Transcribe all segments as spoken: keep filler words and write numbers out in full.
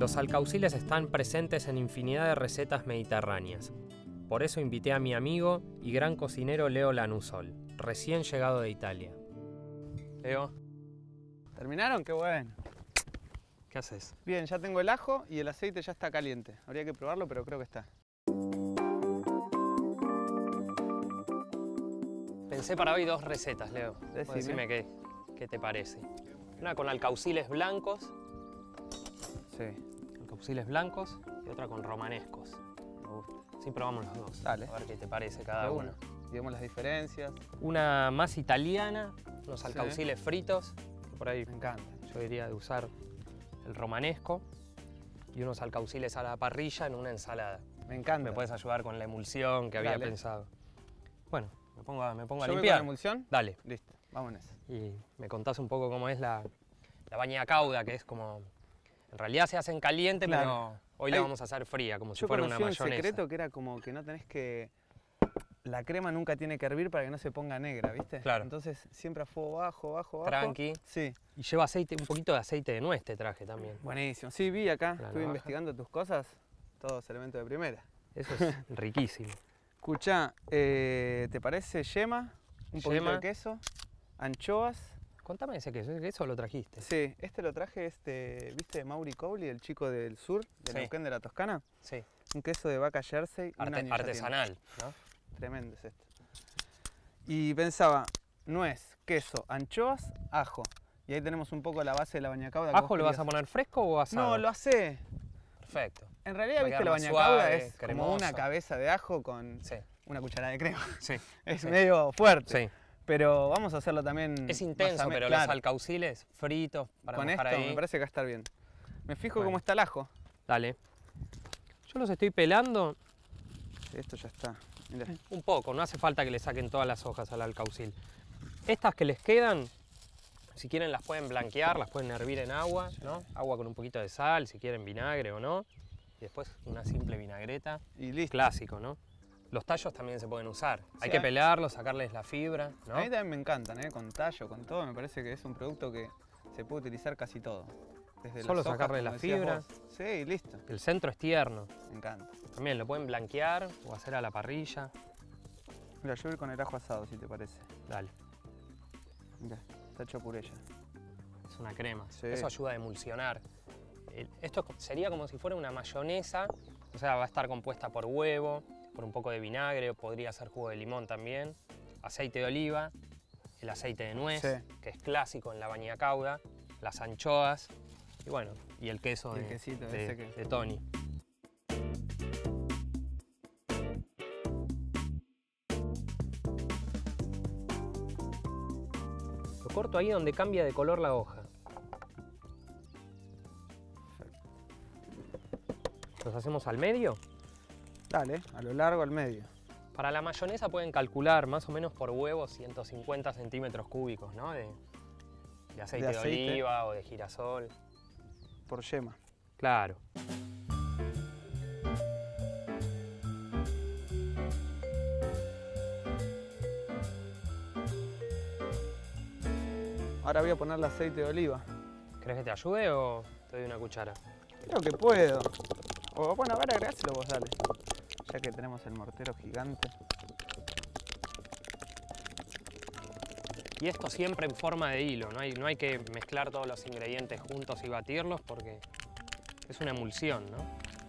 Los alcauciles están presentes en infinidad de recetas mediterráneas. Por eso invité a mi amigo y gran cocinero Leo Lanusol, recién llegado de Italia. Leo, ¿Terminaron? ¡Qué bueno! ¿qué haces? Bien, ya tengo el ajo y el aceite ya está caliente. Habría que probarlo, pero creo que está. Pensé para hoy dos recetas, Leo. Decime. Decime qué, qué te parece. Una con alcauciles blancos, Sí, alcauciles blancos y otra con romanescos. me gusta. Sí, probamos los dos. Dale. A ver qué te parece cada De uno. una. Digamos las diferencias. Una más italiana, unos alcauciles fritos, que por ahí Me encanta. yo diría de usar el romanesco, y unos alcauciles a la parrilla en una ensalada. Me encanta. Me puedes ayudar con la emulsión que había Dale. pensado. Bueno, me pongo a, me pongo a ¿Yo voy con limpiar. la emulsión? Dale. Listo, vámonos. Y me contás un poco cómo es la, la baña cauda, que es como... En realidad se hace en caliente, Claro. pero hoy la Ay, vamos a hacer fría, como si Yo fuera una conocí un mayonesa. secreto que era como que no tenés que... La crema nunca tiene que hervir para que no se ponga negra, ¿viste? Claro. Entonces siempre a fuego bajo, bajo, bajo. Tranqui. Sí. Y lleva aceite, un poquito de aceite de nuez te traje también. Buenísimo. Sí, vi acá, La estuve navaja. investigando tus cosas. Todos elementos de primera. Eso es riquísimo. Escuchá, eh, ¿te parece yema? Un poquito Yema. de queso, anchoas. Contame ese queso, ¿eso lo trajiste? Sí, este lo traje, este, ¿viste? Mauri Cowley, el chico del sur, de Sí. Neuquén de la Toscana. Sí. Un queso de vaca Jersey. un Arte- año ya artesanal, ¿no? tiene. Tremendo es esto. Y pensaba, nuez, queso, anchoas, ajo. Y ahí tenemos un poco la base de la baña cauda. que ¿Ajo vos lo vas a querías. poner fresco o asado? No, lo hace. Perfecto. En realidad, Va a viste, quedar la más baña suave, cauda es como cremoso. una cabeza de ajo con Sí, una cucharada de crema. sí. Es sí. medio fuerte. Sí. Pero vamos a hacerlo también. Es intenso, más ame- pero claro. los alcauciles fritos para Con esto mojar ahí. me parece que va a estar bien. Me fijo Bueno. cómo está el ajo. Dale. Yo los estoy pelando Esto ya está. Mirá. un poco, no hace falta que le saquen todas las hojas al alcaucil. Estas que les quedan, si quieren las pueden blanquear, las pueden hervir en agua, ¿no? Agua con un poquito de sal, si quieren vinagre o no. Y después una simple vinagreta. Y listo. Clásico, ¿no? Los tallos también se pueden usar. Hay Sí, que hay- pelarlos, sacarles la fibra, ¿no? A mí también me encantan, ¿eh? Con tallo, con todo. Me parece que es un producto que se puede utilizar casi todo. Desde Solo las hojas, sacarle como la decías fibra. vos. Sí, y listo. El centro es tierno. Me encanta. También lo pueden blanquear o hacer a la parrilla. Mira, yo voy con el ajo asado, si te parece. Dale, Mira, está hecho puré ya. es una crema. Sí. Eso ayuda a emulsionar. El- Esto sería como si fuera una mayonesa, o sea, va a estar compuesta por huevo, por un poco de vinagre, o podría ser jugo de limón también, aceite de oliva, el aceite de nuez, Sí. que es clásico en la baña cauda, las anchoas y bueno, y el queso Y el de, quesito de- ese que- de Tony. Lo corto ahí donde cambia de color la hoja. ¿Los hacemos al medio? Dale, a lo largo, al medio. Para la mayonesa pueden calcular más o menos por huevo ciento cincuenta centímetros cúbicos, ¿no? De, de aceite De de, aceite. oliva o de girasol. Por yema. Claro. Ahora voy a ponerle aceite de oliva. ¿Querés que te ayude o te doy una cuchara? Creo que puedo. O bueno, ahora agregáselo vos, dale. Ya que tenemos el mortero gigante. Y esto siempre en forma de hilo, no hay, no hay que mezclar todos los ingredientes juntos y batirlos porque es una emulsión, ¿no?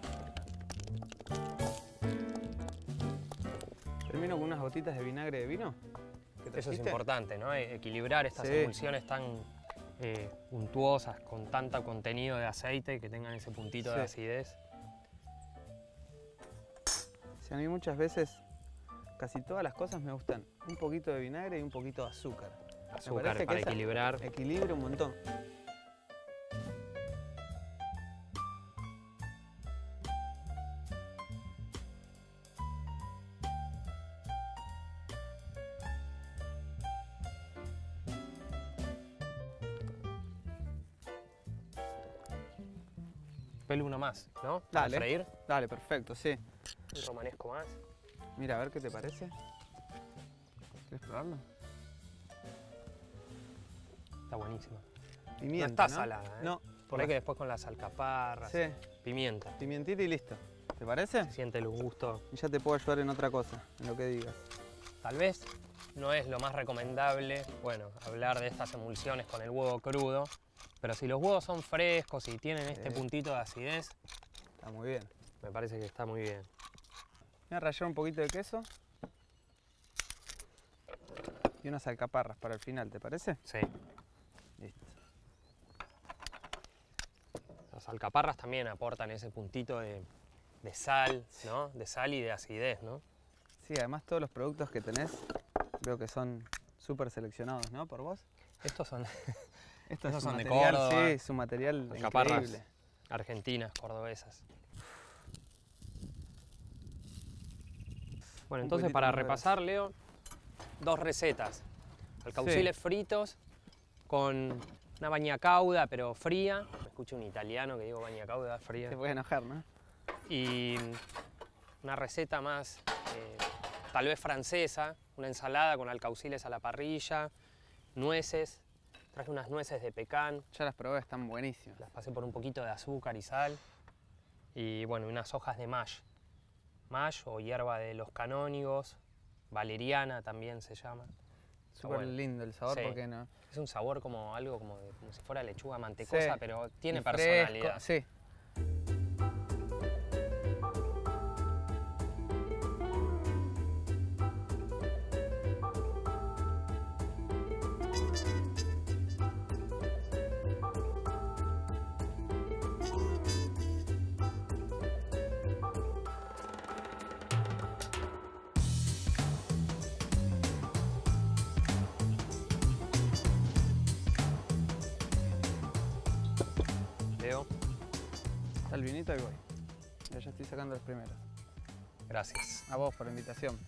Termino con unas gotitas de vinagre de vino. ¿Que Eso es trajiste? importante, ¿no? E- Equilibrar estas Sí. emulsiones tan eh, untuosas, con tanto contenido de aceite, que tengan ese puntito de Sí. acidez. Sí, a mí muchas veces, casi todas las cosas me gustan un poquito de vinagre y un poquito de azúcar. Me Azúcar parece que para esa- equilibrar. Equilibra un montón. Pelo uno más, ¿no? Para Dale. freír. Dale, perfecto, sí. Un romanesco más. Mira, a ver qué te parece. ¿Quieres probarlo? Está buenísima. Pimienta, está ¿no? salada, ¿eh? No, Por ahí que después con las alcaparras, Sí. pimienta. Pimientita y listo. ¿Te parece? Se siente el gusto. Y ya te puedo ayudar en otra cosa, en lo que digas. Tal vez no es lo más recomendable, bueno, hablar de estas emulsiones con el huevo crudo, pero si los huevos son frescos y tienen este Sí. puntito de acidez, Está muy bien. me parece que está muy bien. Voy a rallar un poquito de queso. Y unas alcaparras para el final, ¿te parece? Sí. Listo. Las alcaparras también aportan ese puntito de, de sal, ¿no? De sal y de acidez, ¿no? Sí, además todos los productos que tenés veo que son súper seleccionados, ¿no? Por vos. Estos son Esto Esos es son un de material, Córdoba. sí, su material Alcaparras increíble. argentinas, cordobesas. Bueno, Un entonces poquitito para más de repasar, Leo, dos recetas. Alcauciles fritos con una baña cauda, pero fría. Me escucho un italiano que digo baña cauda fría. Te puede enojar, ¿no? Y una receta más, eh, tal vez francesa, una ensalada con alcauciles a la parrilla, nueces. Traje unas nueces de pecan, Ya las probé, están buenísimas. las pasé por un poquito de azúcar y sal. Y bueno, unas hojas de mash. Mash o hierba de los canónigos, valeriana también se llama. Súper bueno. lindo el sabor, Sí. ¿por qué no? Es un sabor como algo como, de- como si fuera lechuga mantecosa, Sí. pero tiene Y personalidad. fresco, sí. Leo, Está el vinito y voy. Ya, ya estoy sacando los primeros. gracias. A vos por la invitación.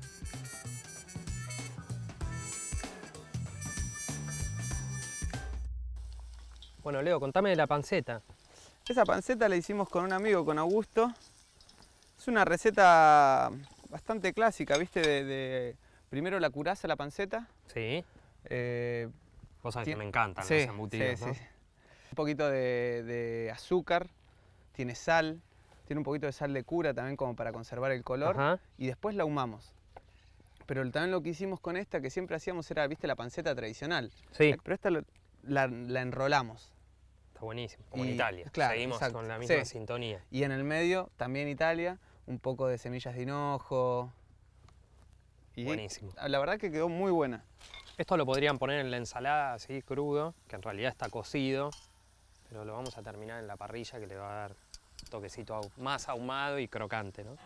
Bueno, Leo, contame de la panceta. Esa panceta la hicimos con un amigo, con Augusto. Es una receta bastante clásica, ¿viste? De, de- primero la curás a la panceta. Sí, eh, vos sabés Tien- que me encantan sí, los embutidos, sí, ¿no? sí. Un poquito de, de azúcar, tiene sal, tiene un poquito de sal de cura también como para conservar el color. Ajá. Y después la ahumamos. Pero también lo que hicimos con esta, que siempre hacíamos, era, ¿viste? La panceta tradicional. Sí, Pero esta lo- la, la enrolamos. está buenísimo. Como en Y- Italia. claro, Seguimos exacto. con la misma Sí. sintonía. Y en el medio, también Italia, un poco de semillas de hinojo. Y Buenísimo. la verdad que quedó muy buena. Esto lo podrían poner en la ensalada así crudo, que en realidad está cocido, pero lo vamos a terminar en la parrilla que le va a dar un toquecito ahu- más ahumado y crocante, ¿no?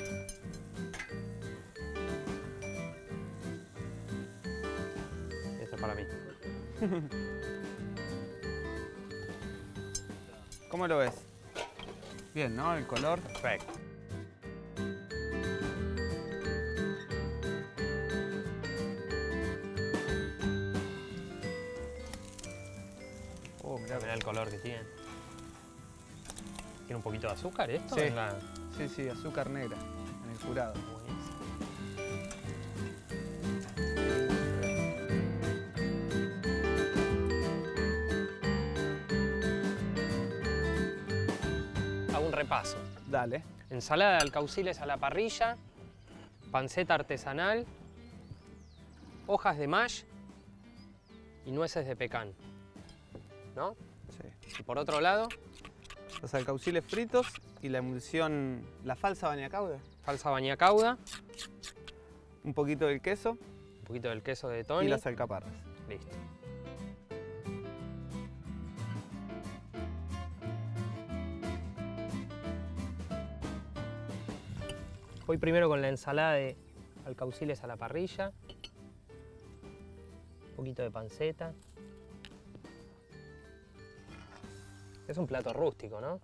Este es para mí. ¿Cómo lo ves? Bien, ¿no? El color. Perfecto. Oh, mirá. Mirá el color que tiene. ¿Tiene un poquito de azúcar esto? Sí. En la- Sí, sí, azúcar negra en el jurado. Buenísimo. Hago un repaso. Dale. Ensalada de alcauciles a la parrilla, panceta artesanal, hojas de mash y nueces de pecan, ¿no? Sí. Y por otro lado, Los alcauciles fritos y la emulsión, la falsa bañacauda. falsa baña cauda, Un poquito del queso un poquito del queso de y Tony. las alcaparras. Listo. Voy primero con la ensalada de alcauciles a la parrilla, un poquito de panceta. Es un plato rústico, ¿no?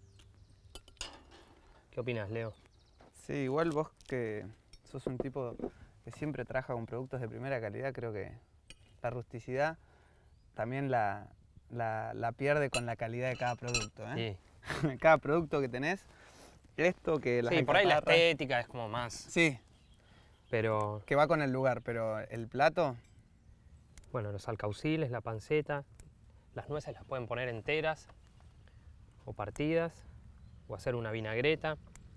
¿Qué opinas, Leo? Sí, igual vos que sos un tipo que siempre trabaja con productos de primera calidad, creo que la rusticidad también la, la, la pierde con la calidad de cada producto. ¿eh? Sí. Cada producto que tenés, esto que las Sí, por ahí la alcaparras- estética es como más, Sí, pero que va con el lugar, pero el plato, bueno, los alcauciles, la panceta, las nueces las pueden poner enteras o partidas, o hacer una vinagreta.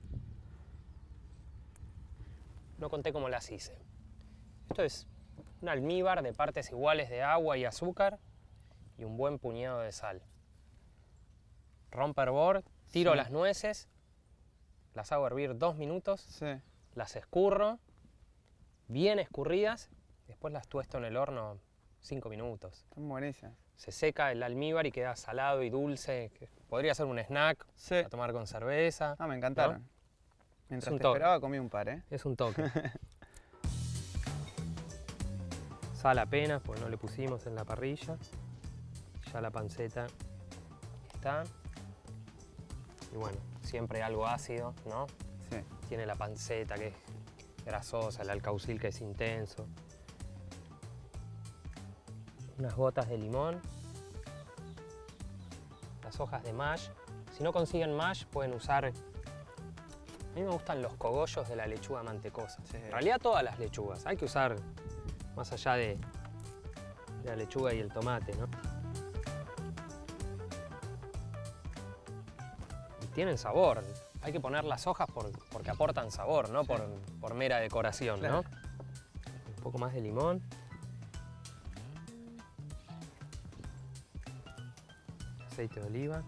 No conté cómo las hice. Esto es un almíbar de partes iguales de agua y azúcar y un buen puñado de sal. Rompo hervor, tiro Sí. las nueces, las hago hervir dos minutos, Sí. las escurro, bien escurridas, después las tuesto en el horno cinco minutos. Están buenísimas. Se seca el almíbar y queda salado y dulce. que Podría ser un snack Sí. a tomar con cerveza. Ah, me encantaron. ¿No? Mientras Es un te toque. esperaba comí un par, ¿eh? Es un toque. Sal apenas, porque no le pusimos en la parrilla. Ya la panceta está. Y bueno, siempre algo ácido, ¿no? Sí. Tiene la panceta que es grasosa, el alcaucil que es intenso. Unas gotas de limón. Las hojas de mash. Si no consiguen mash, pueden usar... A mí me gustan los cogollos de la lechuga mantecosa. Sí. En realidad todas las lechugas. Hay que usar más allá de, de la lechuga y el tomate, ¿no? Y tienen sabor. Hay que poner las hojas por, porque aportan sabor, no Sí. por, por mera decoración, Claro. ¿no? Un poco más de limón. Aceite de oliva.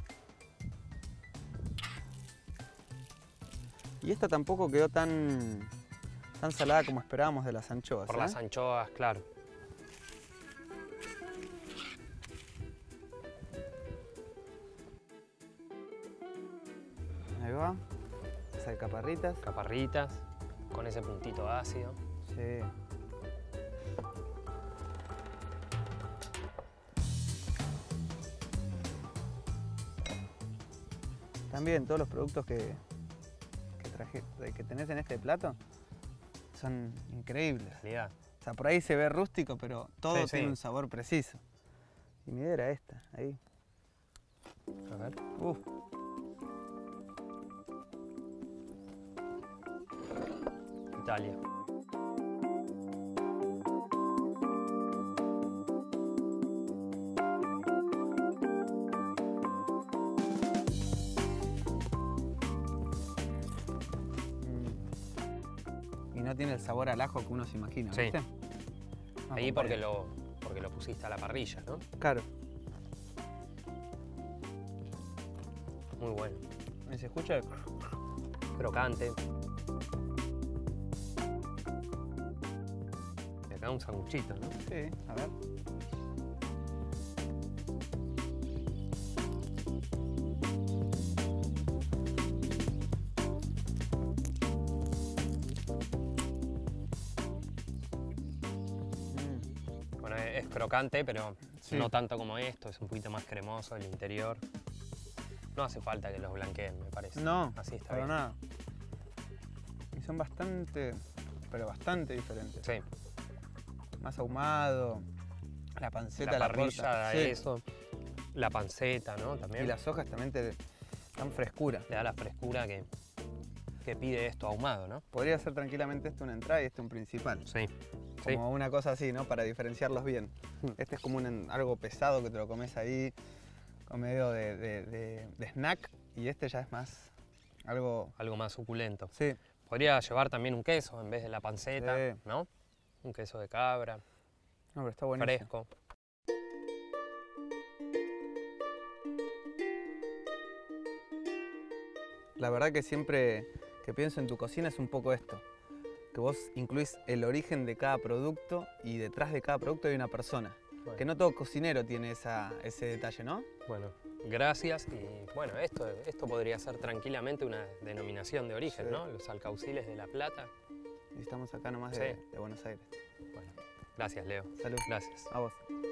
Y esta tampoco quedó tan, tan salada como esperábamos de las anchoas. Por ¿eh? las anchoas, claro. Ahí va. Esa de caparritas. Caparritas, con ese puntito ácido. Sí. También todos los productos que, que, traje, que tenés en este plato son increíbles. Calidad. O sea, por ahí se ve rústico, pero todo Sí, tiene sí. un sabor preciso. Y mi idea era esta, ahí. A ver. Uf. Italia. Mm. Y no tiene el sabor al ajo que uno se imagina, Sí. ¿viste? Ahí Acompaña. porque lo, porque lo pusiste a la parrilla, ¿no? Claro. Muy bueno. ¿Y se escucha? el Crocante. Y acá un sanguchito, ¿no? Sí, a ver. Mm, Bueno, es, es crocante, pero Sí. no tanto como esto. Es un poquito más cremoso el interior. No hace falta que los blanqueen, me parece. No, Así está para bien. nada. Y son bastante, pero bastante diferentes. Sí. Más ahumado, la panceta, La la, parrilla corta. da Sí. eso. La panceta, ¿no? También Y las hojas también te dan frescura. le da la frescura que, que pide esto ahumado, ¿no? Podría ser tranquilamente este una entrada y este un principal. Sí. Sí. Como una cosa así, ¿no? Para diferenciarlos bien. Mm. Este es como un, en- algo pesado que te lo comes ahí, con medio de, de- de- de snack. Y este ya es más algo... Algo más suculento. Sí, Podría llevar también un queso en vez de la panceta, Sí. ¿no? Un queso de cabra, no, pero está buenísimo. fresco. La verdad que siempre que pienso en tu cocina es un poco esto. Que vos incluís el origen de cada producto y detrás de cada producto hay una persona. Bueno. Que no todo cocinero tiene esa, ese detalle, ¿no? Bueno, gracias. Y bueno, esto, esto podría ser tranquilamente una denominación de origen, Sí. ¿no? Los alcauciles de La Plata. Y estamos acá nomás de, Sí. de Buenos Aires. Bueno, gracias, Leo. Salud. Gracias. A vos.